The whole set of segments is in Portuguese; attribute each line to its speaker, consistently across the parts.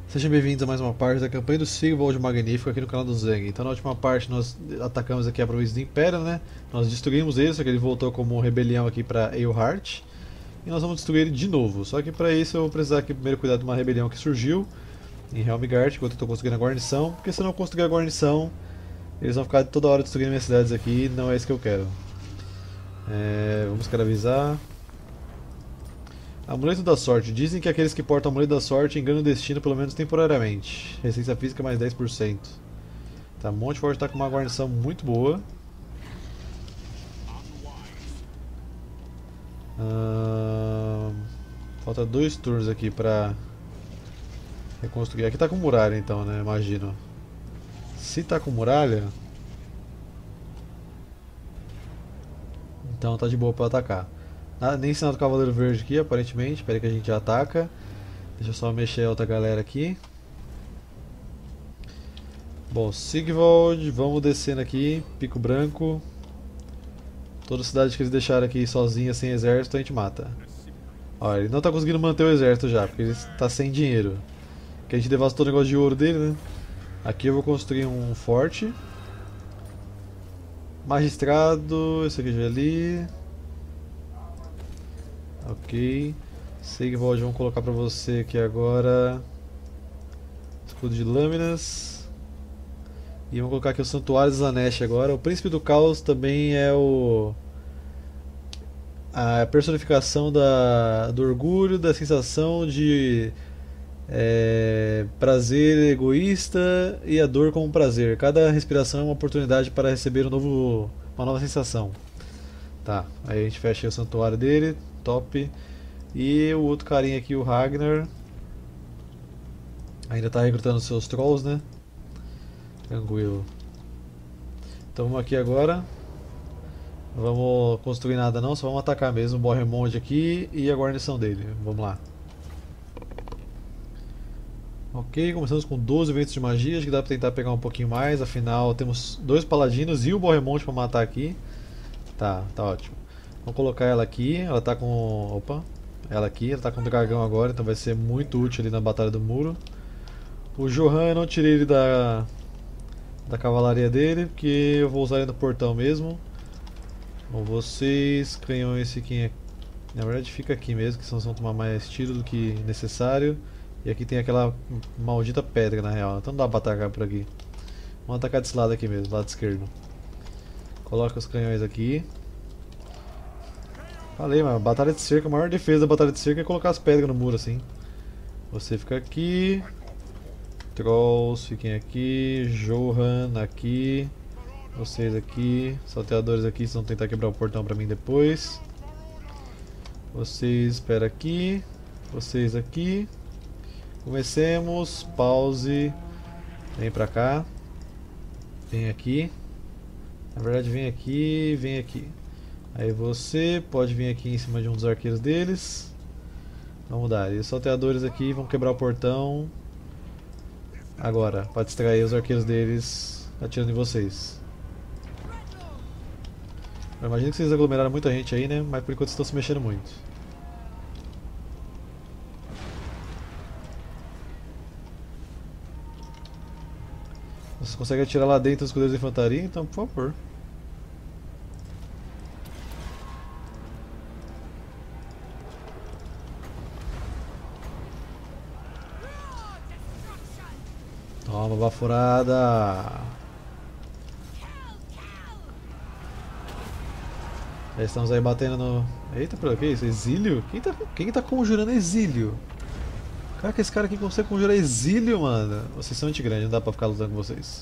Speaker 1: Sejam bem-vindos a mais uma parte da campanha do Sigvald Magnífico aqui no canal do Zeng. Então na última parte nós atacamos aqui a província do Império, né? Nós destruímos ele, só que ele voltou como rebelião aqui para Eilhart. E nós vamos destruir ele de novo. Só que para isso eu vou precisar aqui primeiro cuidar de uma rebelião que surgiu em Helmgart, enquanto eu estou construindo a guarnição. Porque se eu não construir a guarnição, eles vão ficar toda hora destruindo minhas cidades aqui e não é isso que eu quero. Vamos escravizar. Amuleto da sorte. Dizem que aqueles que portam amuleto da sorte enganam o destino pelo menos temporariamente. Resistência física mais 10%. Tá, Monte Forte tá com uma guarnição muito boa. Falta 2 turnos aqui pra reconstruir. Aqui tá com muralha então, né? Imagino. Se tá com muralha, então tá de boa pra atacar. Nem sinal do Cavaleiro Verde aqui, aparentemente. Espera que a gente já ataca. Deixa eu só mexer a outra galera aqui. Bom, Sigvald, vamos descendo aqui. Pico Branco. Toda cidade que eles deixaram aqui sozinha, sem exército, a gente mata. Olha, ele não tá conseguindo manter o exército já, porque ele tá sem dinheiro. Que a gente devastou o negócio de ouro dele, né? Aqui eu vou construir um forte. Magistrado, esse aqui já é ali. Ok. Sigvald, vamos colocar pra você aqui agora. Escudo de lâminas. E vamos colocar aqui o Santuário de Zanesh agora. O Príncipe do Caos também é a personificação do orgulho, da sensação de prazer egoísta e a dor como prazer. Cada respiração é uma oportunidade para receber uma nova sensação. Tá, aí a gente fecha o santuário dele, top. E o outro carinha aqui, o Ragnar, ainda está recrutando seus trolls, né? Tranquilo. Então vamos aqui agora. Não vamos construir nada não, só vamos atacar mesmo o Bohemond aqui e a guarnição dele. Vamos lá. Ok, começamos com 12 ventos de magia, acho que dá pra tentar pegar um pouquinho mais, afinal temos 2 paladinos e o Bohemond pra matar aqui. Tá ótimo. Vamos colocar ela aqui, ela tá com... opa, ela aqui, ela tá com o dragão agora, então vai ser muito útil ali na batalha do muro. O Johan eu não tirei ele da cavalaria dele, porque eu vou usar ele no portão mesmo. Bom, vocês, canhões fiquem... na verdade fica aqui mesmo, que senão vão tomar mais tiro do que necessário. E aqui tem aquela maldita pedra na real, então não dá pra atacar por aqui. Vamos atacar desse lado aqui mesmo, lado esquerdo. Coloca os canhões aqui. Falei, mas batalha de cerca, a maior defesa da batalha de cerca é colocar as pedras no muro assim. Você fica aqui. Trolls fiquem aqui. Johan aqui. Vocês aqui. Salteadores aqui, vocês vão tentar quebrar o portão pra mim depois. Vocês esperam aqui. Vocês aqui. Comecemos. Pause. Vem pra cá. Vem aqui. Na verdade vem aqui, vem aqui. Aí você pode vir aqui em cima de um dos arqueiros deles. Vamos dar. E os salteadores aqui vão quebrar o portão. Agora, para distrair os arqueiros deles atirando em vocês. Eu imagino que vocês aglomeraram muita gente aí, né? Mas por enquanto estão se mexendo muito. Vocês conseguem atirar lá dentro os escudeiros de infantaria? Então, por favor. Toma, baforada! Já estamos aí batendo no... Eita, por que isso? Exílio? Quem tá conjurando exílio? Caraca, esse cara aqui consegue conjurar exílio, mano. Vocês são anti-grande, não dá pra ficar lutando com vocês.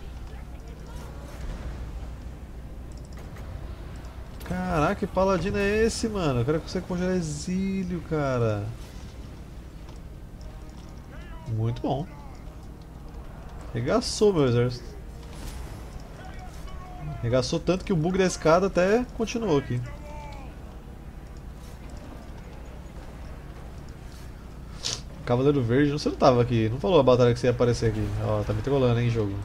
Speaker 1: Caraca, que paladino é esse, mano? O cara consegue conjurar exílio, cara. Muito bom. Regaçou meu exército. Regaçou tanto que o bug da escada até continuou aqui. Cavaleiro Verde, você não tava aqui, não falou a batalha que você ia aparecer aqui. Ó, tá me trolando, hein, jogo.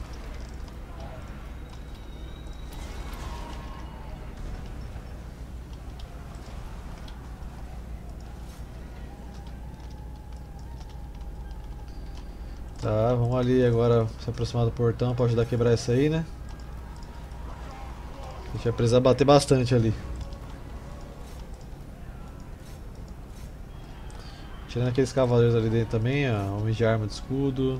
Speaker 1: Tá, vamos ali agora se aproximar do portão pra ajudar a quebrar isso aí, né? A gente vai precisar bater bastante ali. Tirando aqueles cavaleiros ali dentro também, ó, homens de arma de escudo.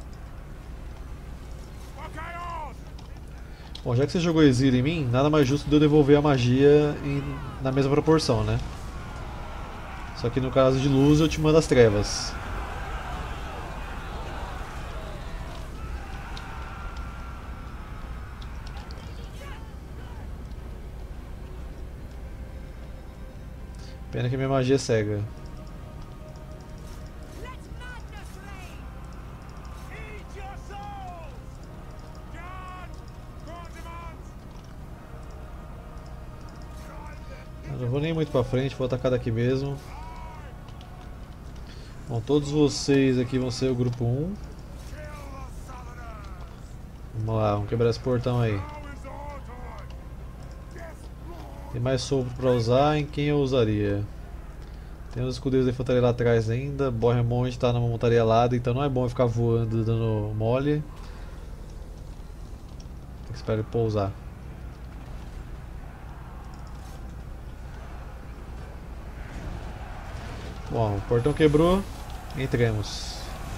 Speaker 1: Bom, já que você jogou exílio em mim, nada mais justo de eu devolver a magia na mesma proporção, né? Só que no caso de luz eu te mando as trevas. Pena que minha magia é cega. Eu não vou nem muito pra frente, vou atacar daqui mesmo. Bom, todos vocês aqui vão ser o grupo 1. Vamos lá, vamos quebrar esse portão aí. Tem mais sopro pra usar, em quem eu usaria? Tem os escudeiros da infantaria lá atrás ainda. Bohemond está numa montaria alada, então não é bom eu ficar voando dando mole. Tem que esperar ele pousar. Bom, o portão quebrou, entremos.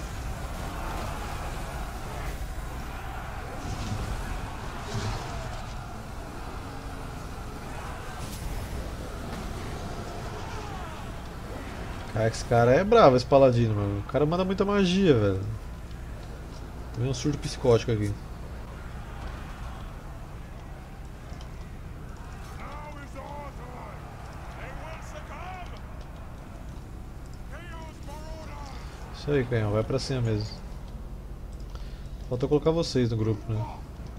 Speaker 1: Cara, esse cara é bravo, esse paladino, mano. O cara manda muita magia, velho. Tem um surto psicótico aqui. Isso aí, canhão, vai pra cima mesmo. Falta eu colocar vocês no grupo, né?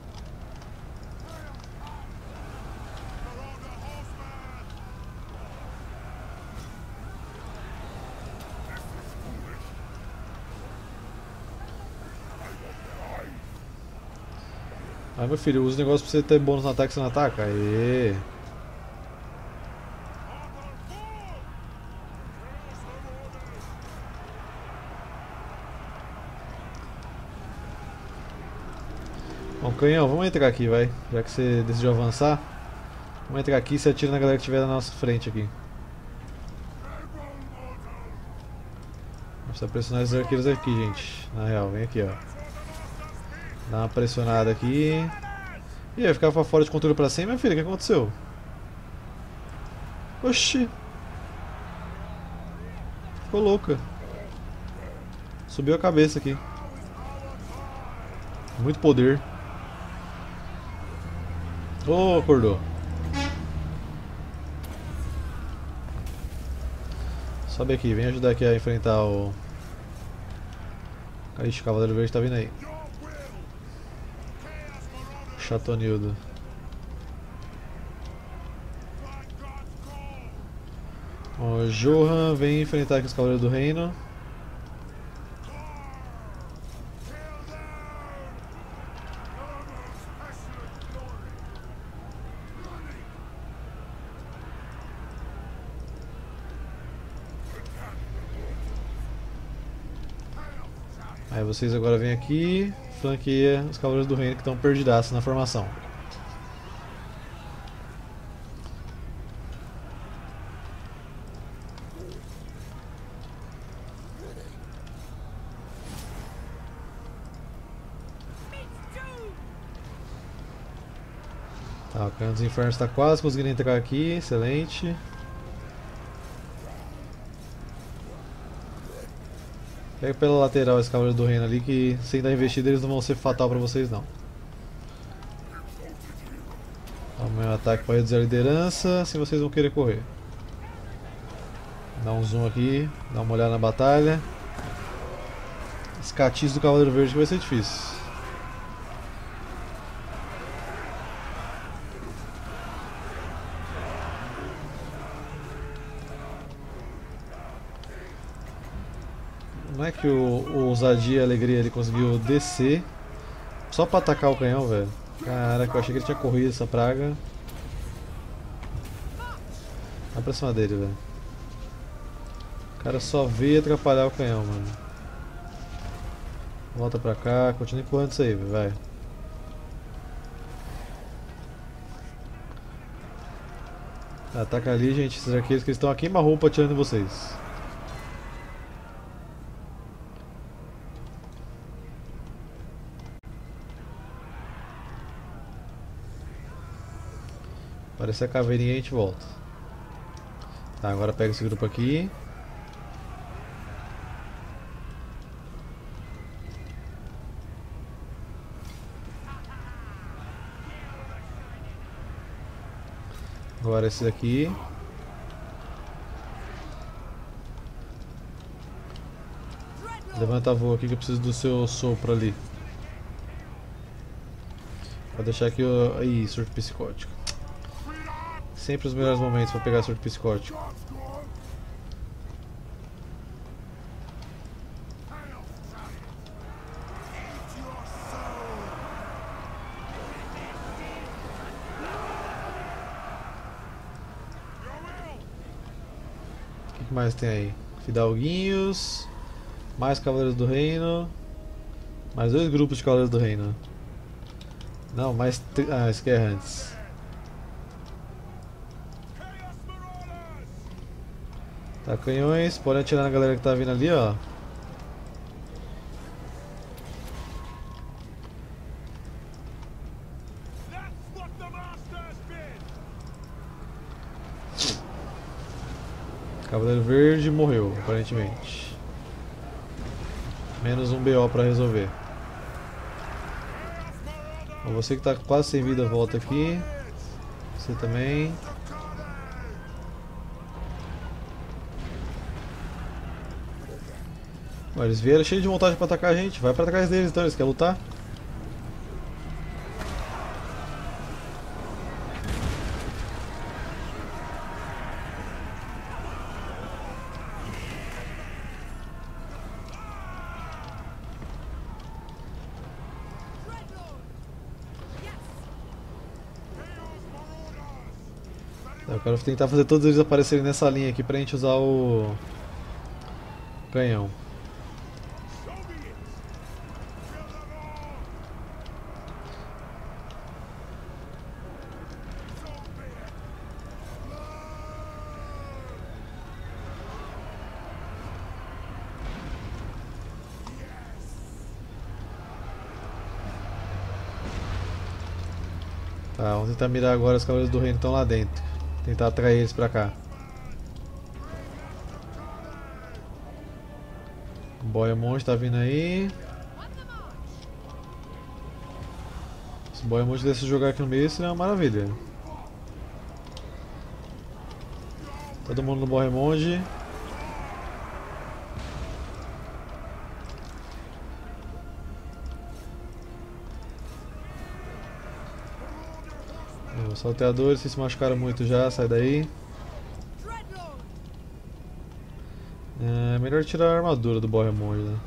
Speaker 1: Ah, meu filho, usa o negócio pra você ter bônus no ataque, você não ataca? Aê! Bom, canhão, vamos entrar aqui, vai. Já que você decidiu avançar. Vamos entrar aqui e você atira na galera que estiver na nossa frente aqui. Precisa pressionar esses arqueiros aqui, gente. Na real, vem aqui, ó. Dá uma pressionada aqui. E aí, ficava fora de controle pra sempre, minha filha? O que aconteceu? Oxi! Ficou louca. Subiu a cabeça aqui. Muito poder. Oh, acordou. Sobe aqui, vem ajudar aqui a enfrentar o... Ixi, o Cavaleiro Verde tá vindo aí. Chatonildo. O Johan vem enfrentar aqui os Cavaleiros do Reino. Aí vocês agora vêm aqui, flanqueia os Cavaleiros do Reino que estão perdidaços na formação. Tá, o Canhão dos Infernos está quase conseguindo entrar aqui, excelente. Pega pela lateral esse Cavaleiro do Reino ali que sem dar investida eles não vão ser fatal pra vocês não. Dá o meu ataque para reduzir a liderança, assim vocês vão querer correr. Dá um zoom aqui, dá uma olhada na batalha. Esse catiço do Cavaleiro Verde que vai ser difícil. Não é que o Ousadia e a Alegria ele conseguiu descer só pra atacar o canhão, velho. Caraca, eu achei que ele tinha corrido essa praga. Vai pra cima dele, velho. O cara só veio atrapalhar o canhão, mano. Volta pra cá, continua empurrando isso aí, vai. Ataca ali, gente, esses arqueiros que estão a queima-roupa atirando em vocês. Aparecer a caveirinha e a gente volta. Tá, agora pega esse grupo aqui. Agora esse daqui. Levanta a voo aqui que eu preciso do seu sopro ali. Vou deixar aqui o... Ih, surto psicótico. Sempre os melhores momentos para pegar surto psicótico. O que mais tem aí? Fidalguinhos. Mais Cavaleiros do Reino. Mais 2 grupos de Cavaleiros do Reino. Não, mais... Ah, esse aqui é antes. Tá, canhões. Podem atirar na galera que tá vindo ali, ó. Cavaleiro Verde morreu, aparentemente. Menos um BO pra resolver. Bom, você que tá quase sem vida, volta aqui. Você também. Bom, eles vieram cheios de vontade pra atacar a gente. Vai pra trás deles então, eles querem lutar? Eu quero tentar fazer todos eles aparecerem nessa linha aqui pra gente usar o canhão. Tá, vamos tentar mirar agora os Cavaleiros do Reino que estão lá dentro. Tentar atrair eles pra cá. O Boia-Monge tá vindo aí. Se o Boia-Monge desse jogar aqui no meio seria uma maravilha. Todo mundo no Boia-Monge. Os salteadores se machucaram muito já, sai daí. É melhor tirar a armadura do Boia-Monge, né?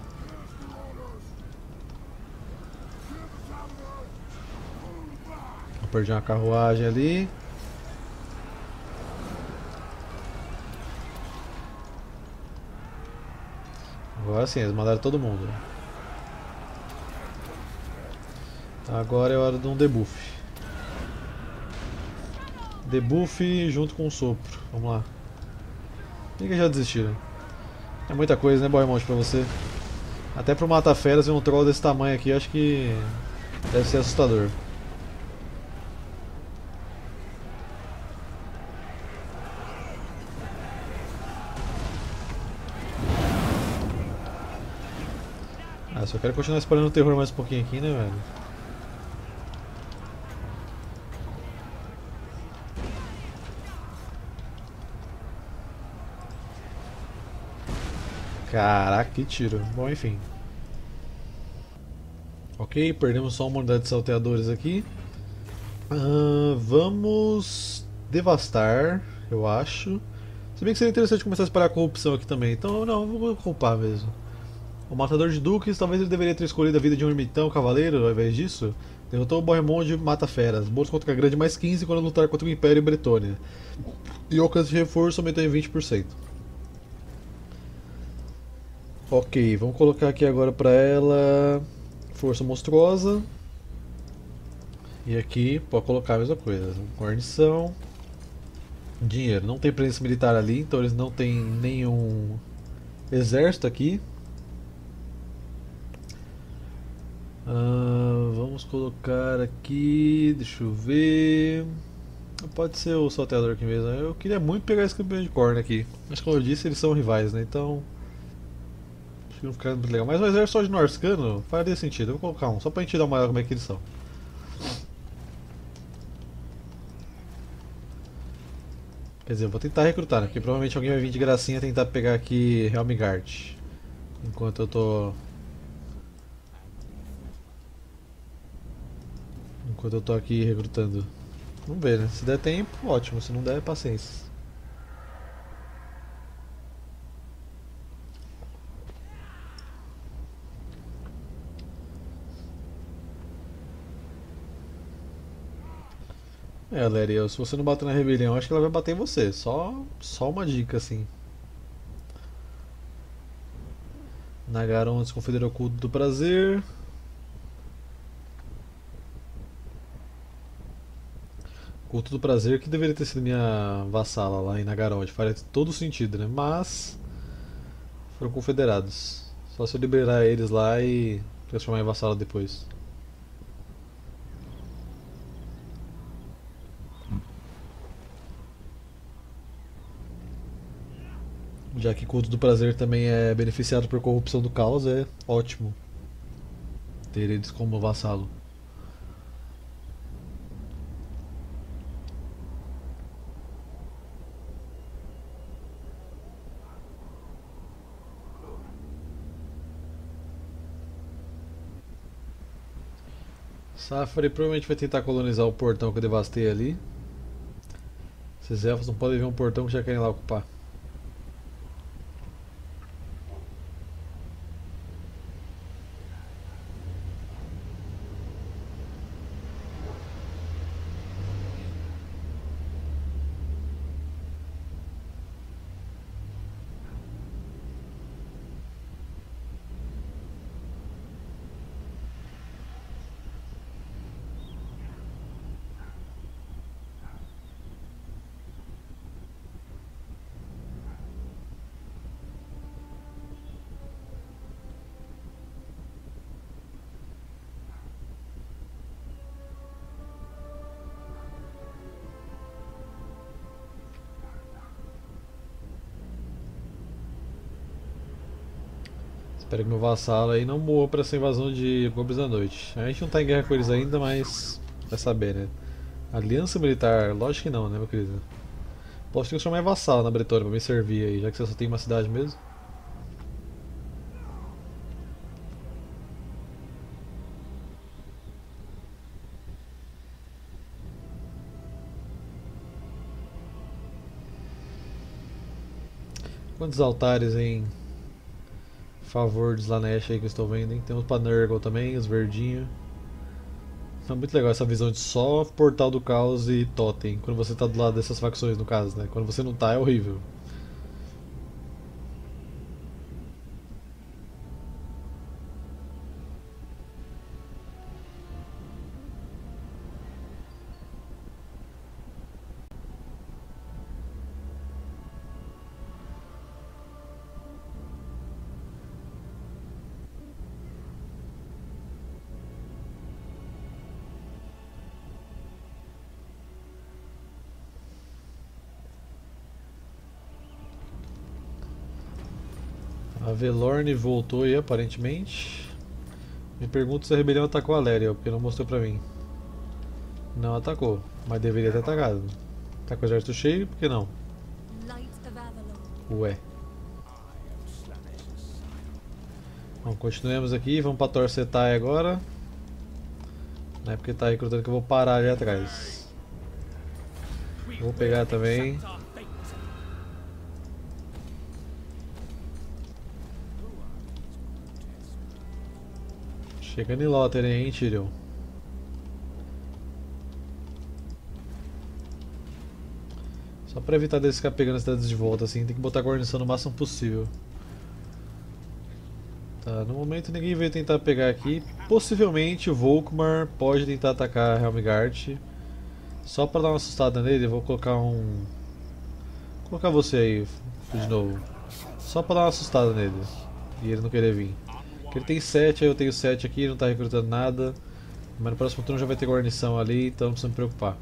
Speaker 1: Vou perder uma carruagem ali. Agora sim, eles mandaram todo mundo. Agora é hora de um debuff. Debuff junto com o sopro. Vamos lá. Por que já desistiram? É muita coisa, né, Boia-Monge, pra você? Até pro Mata-Feras ver um troll desse tamanho aqui, acho que deve ser assustador. Ah, só quero continuar espalhando o terror mais um pouquinho aqui, né, velho? Caraca, que tiro. Bom, enfim. Ok, perdemos só uma unidade de salteadores aqui. Vamos devastar, eu acho. Se bem que seria interessante começar a espalhar a corrupção aqui também. Então, não, vou culpar mesmo. O Matador de Duques, talvez ele deveria ter escolhido a vida de um ermitão cavaleiro ao invés disso. Derrotou o Bohemond e mata feras. Bônus contra a grande mais 15 quando lutar contra o Império e Bretônia. E o alcance de reforço aumentou em 20%. Ok, vamos colocar aqui agora pra ela força monstruosa. E aqui pode colocar a mesma coisa. Guarnição. Dinheiro. Não tem presença militar ali, então eles não têm nenhum exército aqui. Vamos colocar aqui. Deixa eu ver. Pode ser o salteador aqui mesmo. Eu queria muito pegar esse campeão de corno aqui. Mas como eu disse, eles são rivais, né? Então. Acho que não fica muito legal. Mas o exército só de Norscano faria sentido. Eu vou colocar um, só pra gente dar uma olhada como é que eles são. Quer dizer, eu vou tentar recrutar, né? Porque provavelmente alguém vai vir de gracinha tentar pegar aqui Helmgart. Enquanto eu tô. Enquanto eu tô aqui recrutando. Vamos ver, né? Se der tempo, ótimo. Se não der, paciência. É, Lery, se você não bater na rebelião, acho que ela vai bater em você. Só uma dica, assim. Nagaron desconfederou o culto do prazer. Culto do prazer que deveria ter sido minha vassala lá em Nagaron. Faria todo sentido, né? Mas foram confederados. Só se eu liberar eles lá e transformar em vassala depois. Já que culto do prazer também é beneficiado por corrupção do caos, é ótimo ter eles como vassalo. Safari provavelmente vai tentar colonizar o portão que eu devastei ali. Esses elfos não podem ver um portão que já querem lá ocupar. Espero que meu vassalo aí não morra pra essa invasão de Goblins da Noite. A gente não tá em guerra com eles ainda, mas vai saber, né? Aliança Militar, lógico que não, né, meu querido? Posso transformar em vassalo na Bretônia pra me servir aí, já que você só tem uma cidade mesmo. Quantos altares em favor de Slanesh aí que eu estou vendo, hein? Temos pra Nurgle também, os verdinhos. É muito legal essa visão de só Portal do Caos e Totem, quando você tá do lado dessas facções, no caso, né? Quando você não tá, é horrível. A Velorn voltou aí, aparentemente. Me pergunto se a rebelião atacou a Lérial, porque não mostrou pra mim. Não atacou, mas deveria ter atacado. Tá com o exército cheio, por que não? Ué. Bom, continuemos aqui, vamos pra Torcetai agora. Não é porque tá recrutando que eu vou parar ali atrás. Vou pegar também. Chegando em Lottery, hein, Tyrion? Só pra evitar deles ficar pegando as cidades de volta assim, tem que botar a guarnição no máximo possível. Tá, no momento ninguém veio tentar pegar aqui. Possivelmente o Volkmar pode tentar atacar Helmgart. Só pra dar uma assustada nele, eu vou colocar um. Vou colocar você aí de novo. Só pra dar uma assustada nele. E ele não querer vir. Porque ele tem 7, aí eu tenho 7 aqui, não tá recrutando nada. Mas no próximo turno já vai ter guarnição ali, então não precisa me preocupar.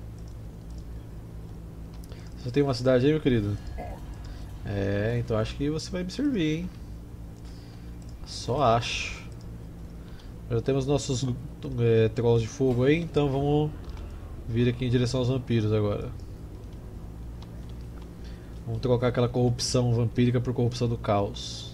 Speaker 1: Você tem uma cidade aí, meu querido? É, então acho que você vai me servir, hein? Só acho. Já temos nossos trolls de fogo aí, então vamos vir aqui em direção aos vampiros agora. Vamos trocar aquela corrupção vampírica por corrupção do caos.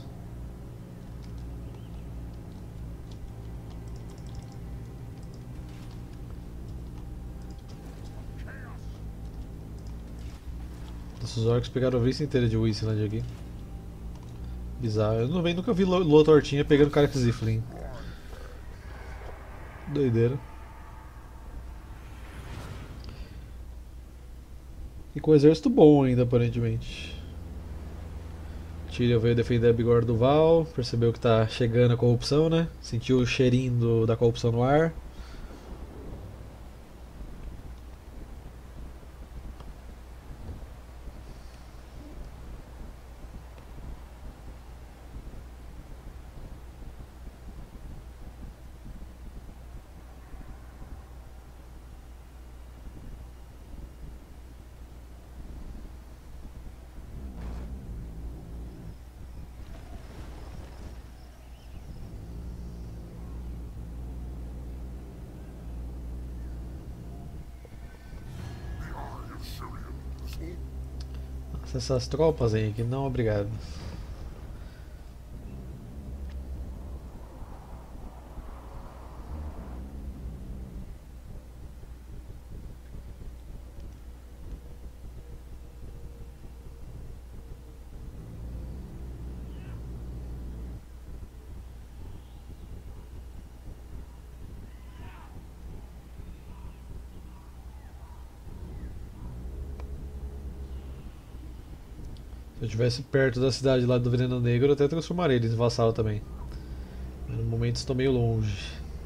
Speaker 1: Nossos orcs pegaram a vez inteira de Wisland aqui. Bizarro. Eu nunca vi Lua Tortinha pegando cara com Ziflin. Doideira. E com um exército bom ainda, aparentemente. Tyrion veio defender a Bigor do Val, percebeu que tá chegando a corrupção, né? Sentiu o cheirinho da corrupção no ar. Essas tropas aí aqui, não obrigado. Se eu estivesse perto da cidade lá do Veneno Negro, eu até transformaria eles em vassalo também. Mas no momento estou meio longe.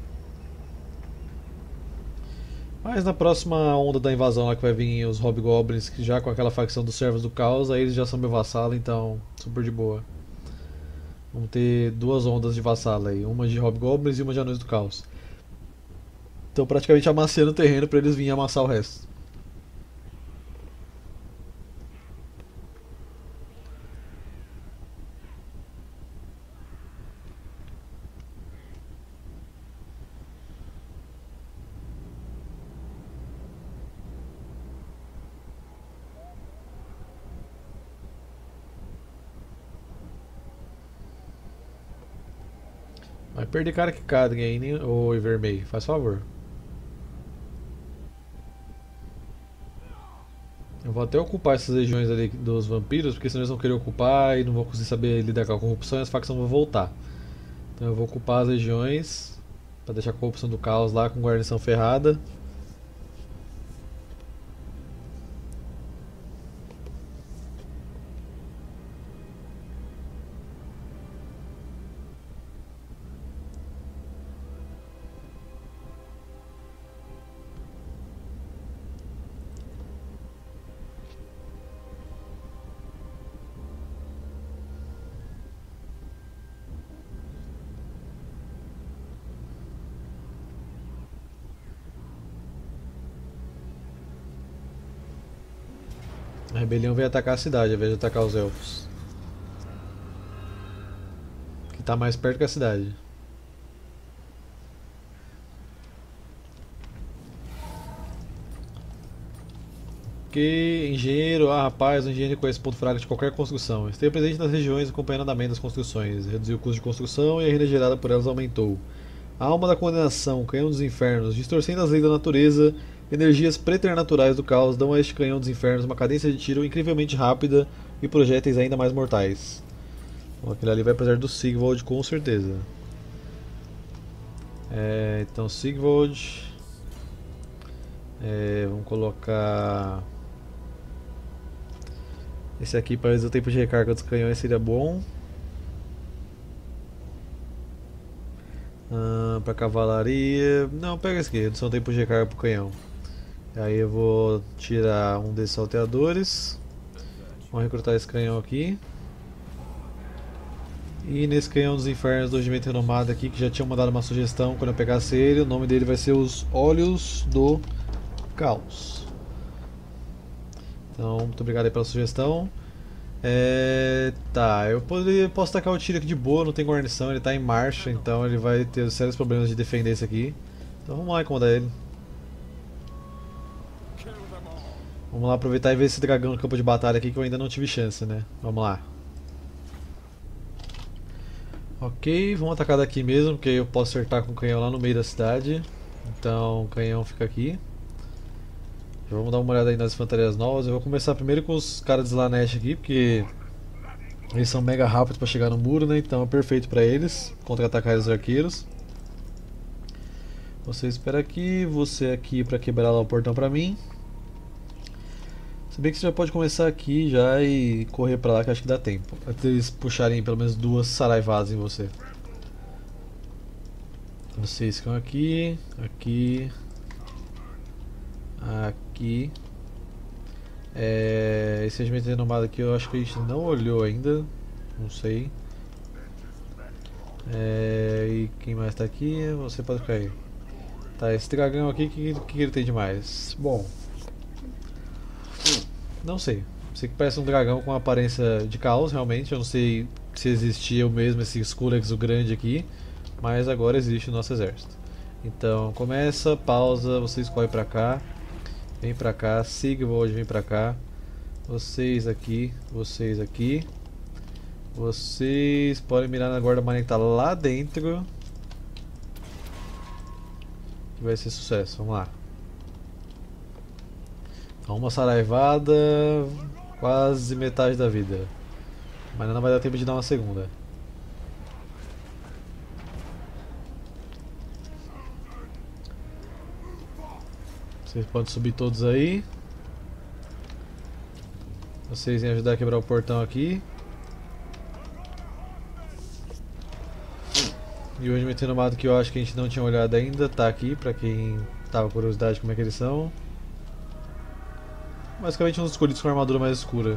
Speaker 1: Mas na próxima onda da invasão lá que vai vir os Hobgoblins, que já com aquela facção dos Servos do Caos, aí eles já são meu vassalo, então super de boa. Vamos ter duas ondas de vassalo aí, uma de Hobgoblins e uma de Anões do Caos. Então praticamente amaciando o terreno para eles virem amassar o resto. Vai perder cara que cadem aí, né? Ô Ivermei, faz favor. Eu vou até ocupar essas regiões ali dos vampiros, porque senão eles vão querer ocupar e não vão conseguir saber lidar com a corrupção e as facções vão voltar. Então eu vou ocupar as regiões para deixar a corrupção do caos lá com guarnição ferrada. A rebelião veio atacar a cidade ao invés de atacar os elfos. Que está mais perto que a cidade. Que engenheiro, rapaz, o engenheiro conhece ponto fraco de qualquer construção. Esteja presente nas regiões acompanhando o andamento das construções. Reduziu o custo de construção e a renda gerada por elas aumentou. A alma da condenação, canhão dos infernos, distorcendo as leis da natureza, energias preternaturais do caos dão a este canhão dos infernos uma cadência de tiro incrivelmente rápida e projéteis ainda mais mortais. Bom, aquele ali vai precisar do Sigvald com certeza. Então Sigvald. Vamos colocar esse aqui para reduzir o tempo de recarga dos canhões, seria bom. Pra cavalaria. Não, pega esse aqui, redução tempo de recarga pro canhão. Aí eu vou tirar um desses salteadores. Vamos recrutar esse canhão aqui. E nesse canhão dos infernos do regimento renomado aqui, que já tinham mandado uma sugestão quando eu pegasse ele, o nome dele vai ser os Olhos do Caos. Então, muito obrigado aí pela sugestão. Tá, posso tacar o tiro aqui de boa, não tem guarnição, ele tá em marcha, então ele vai ter sérios problemas de defender esse aqui. Então vamos lá incomodar ele. Vamos lá aproveitar e ver esse dragão no campo de batalha aqui que eu ainda não tive chance, né? Vamos lá. Ok, vamos atacar daqui mesmo, porque aí eu posso acertar com o canhão lá no meio da cidade. Então o canhão fica aqui. Já vamos dar uma olhada aí nas infantarias novas. Eu vou começar primeiro com os caras de Slaanesh aqui, porque eles são mega rápidos para chegar no muro, né? Então é perfeito para eles contra-atacar os arqueiros. Você espera aqui, você aqui para quebrar lá o portão para mim. Se bem que você já pode começar aqui já e correr pra lá, que acho que dá tempo. Até eles puxarem pelo menos 2 saraivadas em você. Vocês ficam aqui, aqui, aqui. Esse regimento renomado aqui eu acho que a gente não olhou ainda. Não sei. E quem mais tá aqui? Você pode ficar aí. Tá, esse dragão aqui, o que ele tem de mais? Bom, não sei. Sei que parece um dragão com aparência de caos, realmente. Eu não sei se existia o mesmo esse Skulex o grande aqui, mas agora existe o nosso exército. Então começa, pausa, vocês correm pra cá, vem pra cá, Sigvald vem pra cá, vocês aqui, vocês aqui. Vocês podem mirar na guarda-marinha que tá lá dentro, que vai ser sucesso, vamos lá. Uma saraivada, quase metade da vida. Mas não vai dar tempo de dar uma segunda. Vocês podem subir todos aí. Vocês vêm ajudar a quebrar o portão aqui. E o regimento renomado que eu acho que a gente não tinha olhado ainda tá aqui, pra quem tava com curiosidade de como é que eles são. Basicamente uns escolhidos com armadura mais escura.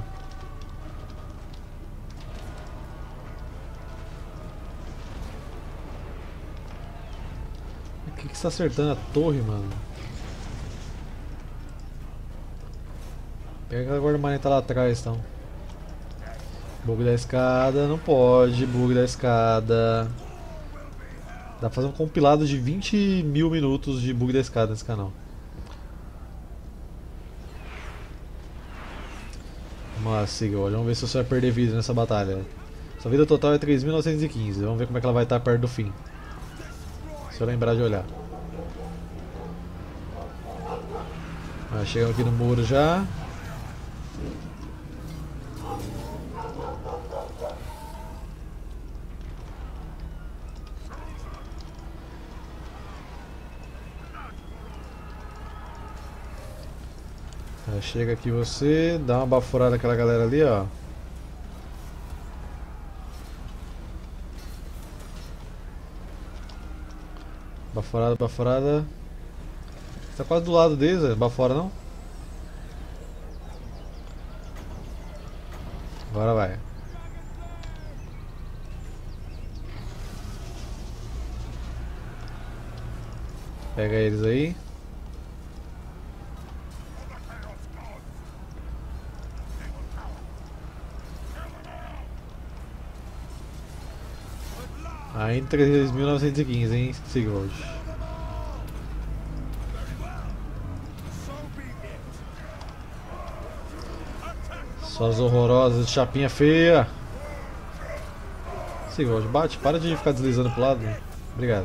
Speaker 1: Por que você tá acertando a torre, mano? Pega aquela guarda-maneta lá atrás, então. Bug da escada, não pode, bug da escada. Dá pra fazer um compilado de 20 mil minutos de bug da escada nesse canal. Vamos lá, Sigvald, vamos ver se você vai perder vida nessa batalha. Sua vida total é 3.915, vamos ver como é que ela vai estar perto do fim. Se eu lembrar de olhar. Chegamos aqui no muro já. Chega aqui você, dá uma baforada naquela galera ali, ó. Baforada, baforada. Você tá quase do lado deles, né? Bafora não? Agora vai. Pega eles aí. Ainda 3.915, hein, Sigvald. Suas horrorosas de chapinha feia. Sigvald, bate, para de ficar deslizando pro lado. Obrigado.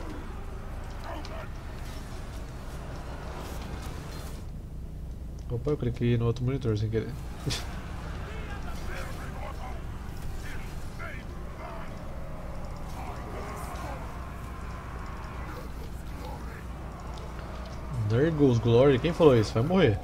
Speaker 1: Opa, eu cliquei no outro monitor sem querer. There goes Glory. Quem falou isso? Vai morrer.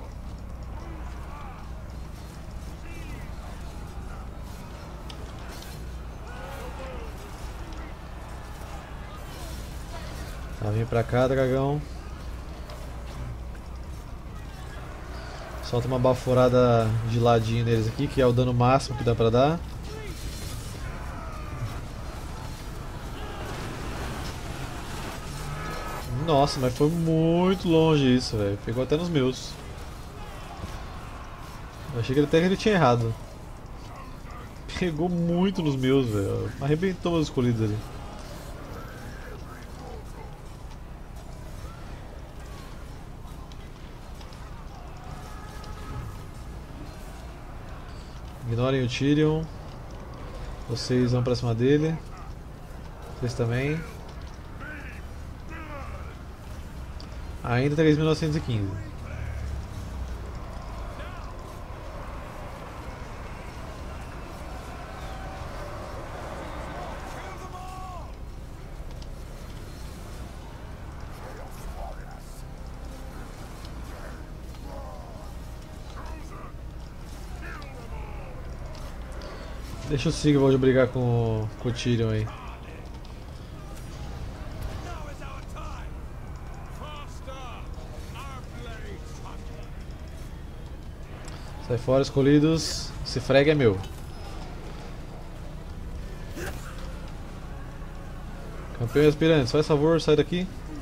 Speaker 1: Tá, vem pra cá, dragão. Solta uma baforada de ladinho neles aqui, que é o dano máximo que dá pra dar. Nossa, mas foi muito longe isso, velho. Pegou até nos meus. Eu achei que até que ele tinha errado. Pegou muito nos meus, velho. Arrebentou meus escolhidos ali. Ignorem o Tyrion. Vocês vão pra cima dele. Vocês também. Ainda 3.915. Deixa o Sigvald brigar com o Tyrion aí. Sai fora, escolhidos. Esse frag é meu. Campeão e aspirantes, faz favor, sai daqui.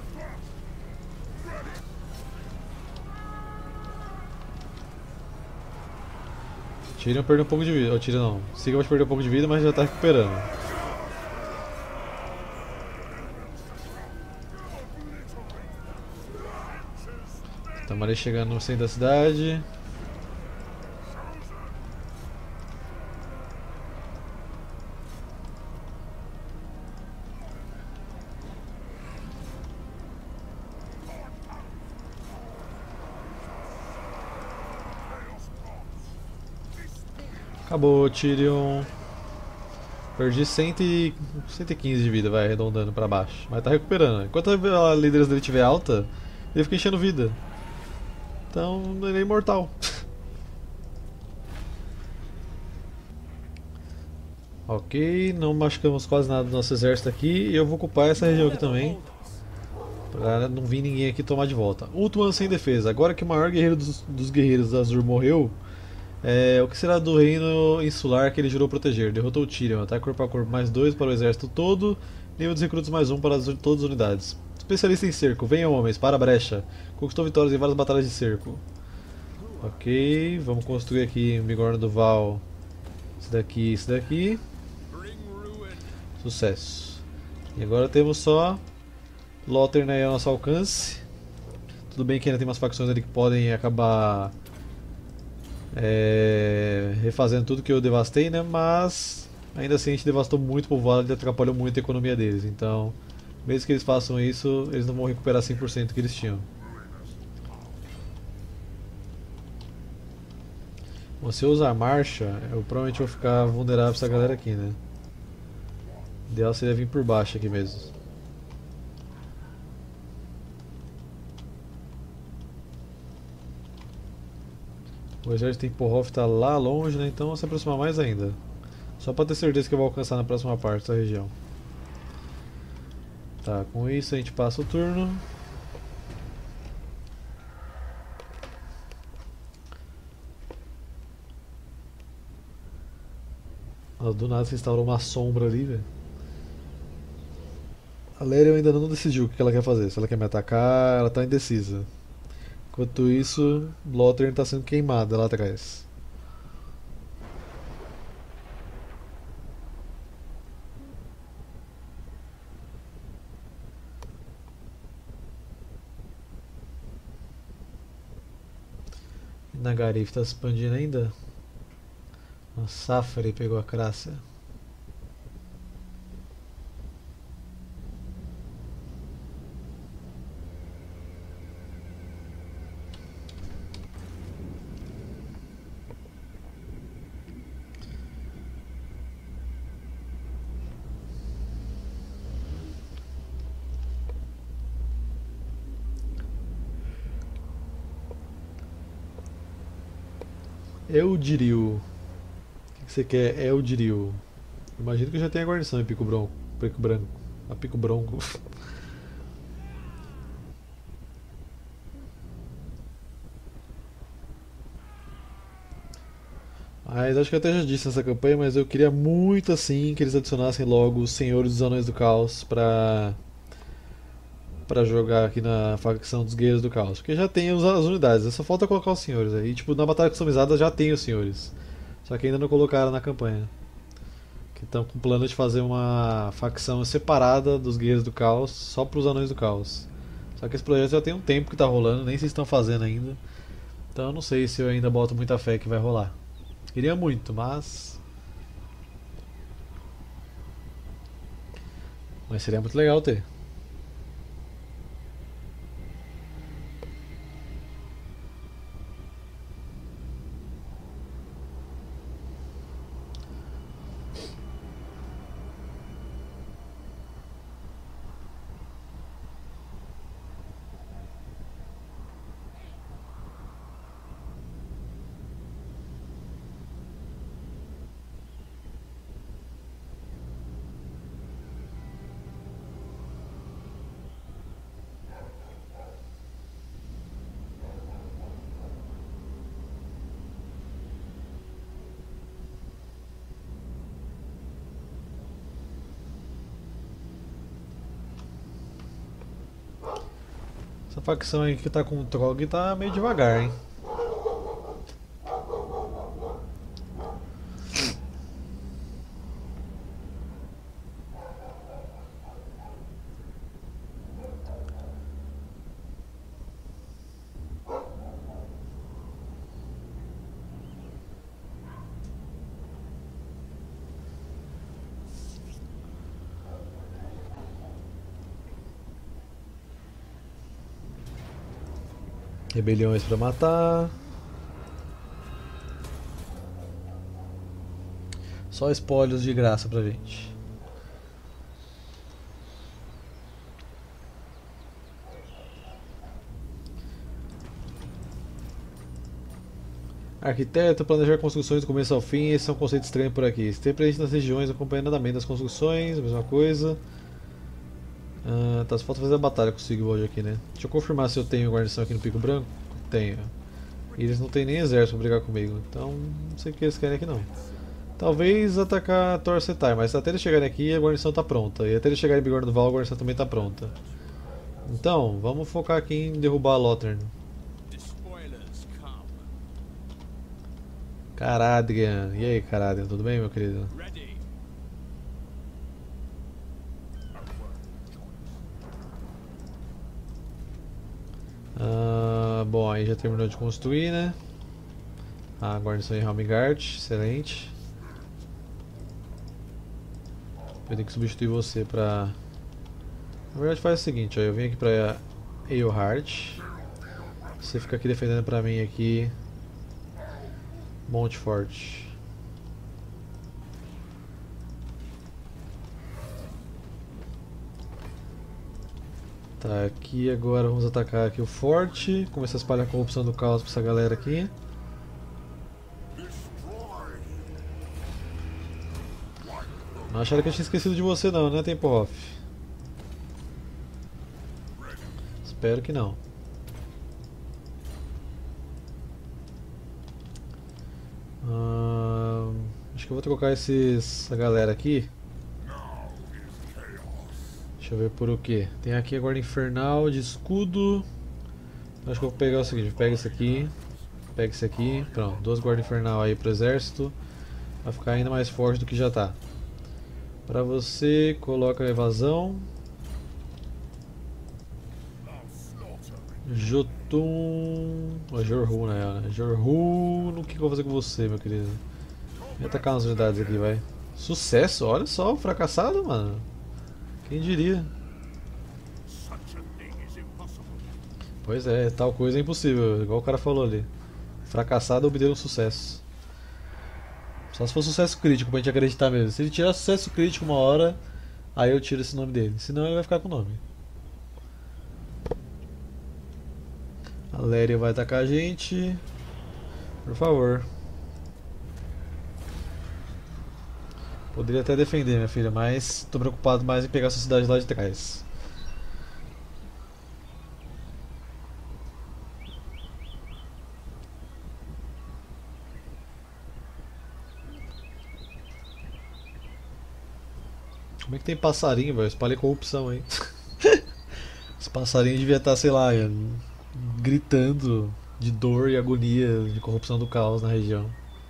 Speaker 1: Tyrion perdeu um pouco de vida. Oh, Tyrion não. Sigvald perdeu um pouco de vida, mas já tá recuperando. Estamos ali chegando no centro da cidade. Acabou, Tyrion. Perdi 115 de vida, vai arredondando pra baixo. Mas tá recuperando. Enquanto a liderança dele estiver alta, ele fica enchendo vida. Então ele é imortal. Ok, não machucamos quase nada do nosso exército aqui. E eu vou ocupar essa região aqui também. Pra não vir ninguém aqui tomar de volta. Ultuan sem defesa. Agora que o maior guerreiro dos guerreiros Azur morreu, o que será do reino insular que ele jurou proteger? Derrotou o Tyrion. Ataque corpo a corpo mais 2 para o exército todo. Nível dos recrutos mais 1 para todas as unidades. Especialista em cerco. Venham homens, para a brecha. Conquistou vitórias em várias batalhas de cerco. Ok, vamos construir aqui um bigorna do Val. Esse daqui, esse daqui. Sucesso. E agora temos só Lothern aí ao nosso alcance. Tudo bem que ainda tem umas facções ali que podem acabar refazendo tudo que eu devastei, né? Mas ainda assim a gente devastou muito o povoado e atrapalhou muito a economia deles. Então, mesmo que eles façam isso, eles não vão recuperar 100% que eles tinham. Bom, se eu usar marcha, eu provavelmente vou ficar vulnerável a essa galera aqui, né? O ideal seria vir por baixo aqui mesmo. O exército em Porhoff está lá longe, né? Então vou se aproximar mais ainda. Só para ter certeza que eu vou alcançar na próxima parte da região. Tá, com isso a gente passa o turno. Do nada se instaurou uma sombra ali, velho. A Lérion ainda não decidiu o que ela quer fazer. Se ela quer me atacar, ela tá indecisa. Enquanto isso, Lothern tá sendo queimada lá atrás. Nagarif tá se expandindo ainda. A Safari pegou a Crácia. Eldril. O que você quer, Eldril? Imagino que já tenha guarnição em Pico Branco. Pico Branco. A Pico Bronco. Mas acho que eu até já disse nessa campanha, mas eu queria muito assim que eles adicionassem logo os Senhores dos Anões do Caos pra jogar aqui na facção dos Guerreiros do Caos. Porque já tem as unidades, só falta colocar os senhores aí. Tipo, na batalha customizada já tem os senhores. Só que ainda não colocaram na campanha. Que estão com plano de fazer uma facção separada dos Guerreiros do Caos, só pros Anões do Caos. Só que esse projeto já tem um tempo que tá rolando, nem sei se estão fazendo ainda. Então eu não sei se eu ainda boto muita fé que vai rolar. Queria muito, mas seria muito legal ter. Essa facção aí que tá com o Trog tá meio devagar, hein? Rebeliões pra matar. Só espólios de graça pra gente. Arquiteto, planejar construções do começo ao fim, esse é um conceito estranho por aqui. Esteja presente nas regiões, acompanhando o andamento das construções, a mesma coisa. Tá, só falta fazer a batalha com o Sigvald aqui, né? Deixa eu confirmar se eu tenho guarnição aqui no Pico Branco. Tenho. E eles não têm nem exército pra brigar comigo, então não sei o que eles querem aqui não. Talvez atacar Torcetai, mas até eles chegarem aqui a guarnição tá pronta. E até eles chegarem em Bigorna do Val a guarnição também tá pronta. Então, vamos focar aqui em derrubar a Lothern. Caradrian. E aí, Caradrian, tudo bem, meu querido? Bom, aí já terminou de construir, né? A guarnição em Helmgart, excelente. Eu tenho que substituir você pra... Na verdade faz o seguinte, ó, eu venho aqui pra Eilhart. Você fica aqui defendendo pra mim aqui Montfort. Tá, aqui agora vamos atacar aqui o forte. Começar a espalhar a corrupção do caos pra essa galera aqui. Não acharam que eu tinha esquecido de você não, né, Tempohoff? Espero que não. Acho que eu vou trocar essa galera aqui. Deixa eu ver por o que. Tem aqui a guarda infernal de escudo. Acho que eu vou pegar o seguinte, pega esse aqui, pega esse aqui, pronto, duas guardas infernal aí pro exército. Vai ficar ainda mais forte do que já tá. Pra você, coloca a evasão. Jotun... Ou Jorhu, né? Jorhu, o que eu vou fazer com você, meu querido? Vou atacar umas unidades aqui, vai. Sucesso, olha só, o fracassado, mano. Quem diria? Pois é, tal coisa é impossível, igual o cara falou ali. Fracassado obter um sucesso. Só se for sucesso crítico pra gente acreditar mesmo. Se ele tirar sucesso crítico uma hora, aí eu tiro esse nome dele. Senão ele vai ficar com o nome. A Léria vai atacar a gente. Por favor. Poderia até defender, minha filha, mas tô preocupado mais em pegar sua cidade lá de trás. Como é que tem passarinho, velho? Espalha corrupção aí. Os passarinhos deviam estar, sei lá, gritando de dor e agonia de corrupção do caos na região.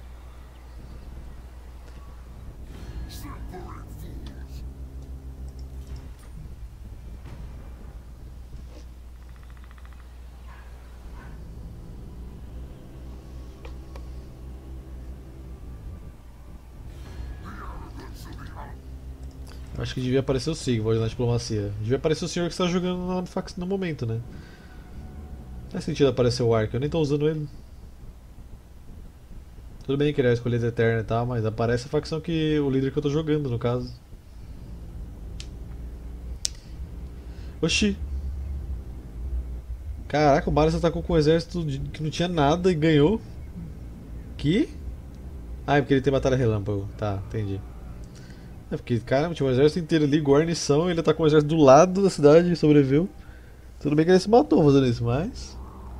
Speaker 1: Eu acho que devia aparecer o Sigvald na diplomacia. Devia aparecer o senhor que está jogando no momento, né? Não faz sentido aparecer o Ark, eu nem tô usando ele. Tudo bem que ele é a escolha eterna e tal, mas aparece a facção que o líder que eu tô jogando, no caso. Oxi! Caraca, o Marius atacou com um exército que não tinha nada e ganhou. Que? Ah, é porque ele tem batalha relâmpago. Tá, entendi. É porque, caramba, tinha um exército inteiro ali, guarnição, e ele tá com um exército do lado da cidade e sobreviveu. Tudo bem que ele se matou fazendo isso, mas.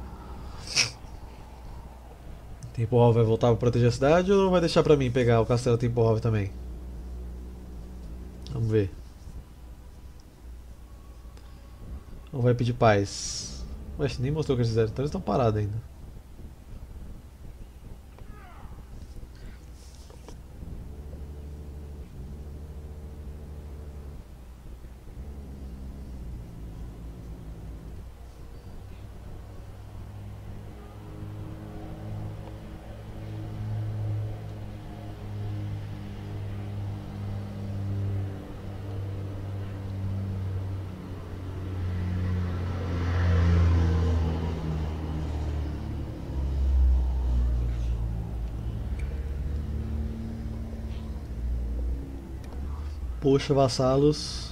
Speaker 1: Tempohov vai voltar pra proteger a cidade ou vai deixar pra mim pegar o castelo Tempohov também? Vamos ver. Ou vai pedir paz? Ué, nem mostrou o que eles fizeram, então eles estão parados ainda. Poxa, vassalos.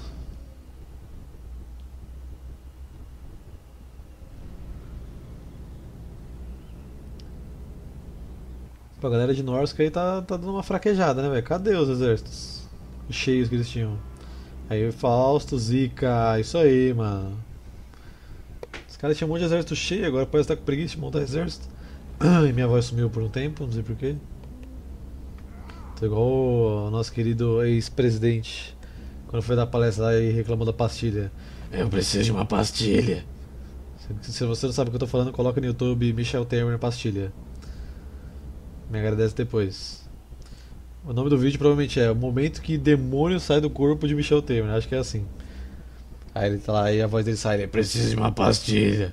Speaker 1: Pô, a galera de Norsca aí tá dando uma fraquejada, né, velho? Cadê os exércitos? Os cheios que eles tinham. Aí Fausto, Zika, isso aí, mano. Os caras tinham um monte de exército cheio, agora parece que tá com preguiça de montar exército. E minha voz sumiu por um tempo, não sei porquê. Tô igual o nosso querido ex-presidente, quando foi dar palestra lá e reclamou da pastilha. Eu preciso de uma pastilha. Se você não sabe o que eu tô falando, coloca no YouTube Michel Temer pastilha. Me agradece depois. O nome do vídeo provavelmente é O Momento que Demônio Sai do Corpo de Michel Temer, acho que é assim. Aí ele tá lá e a voz dele sai, ele precisa de uma pastilha.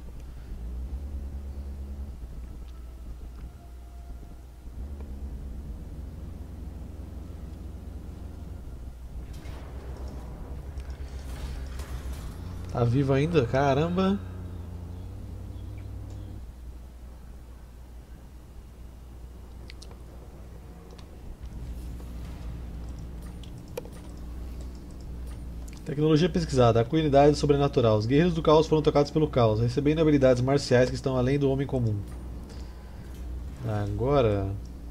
Speaker 1: Tá vivo ainda? Caramba. Tecnologia pesquisada, acuidade sobrenatural. Os guerreiros do caos foram tocados pelo caos, recebendo habilidades marciais que estão além do homem comum. Agora.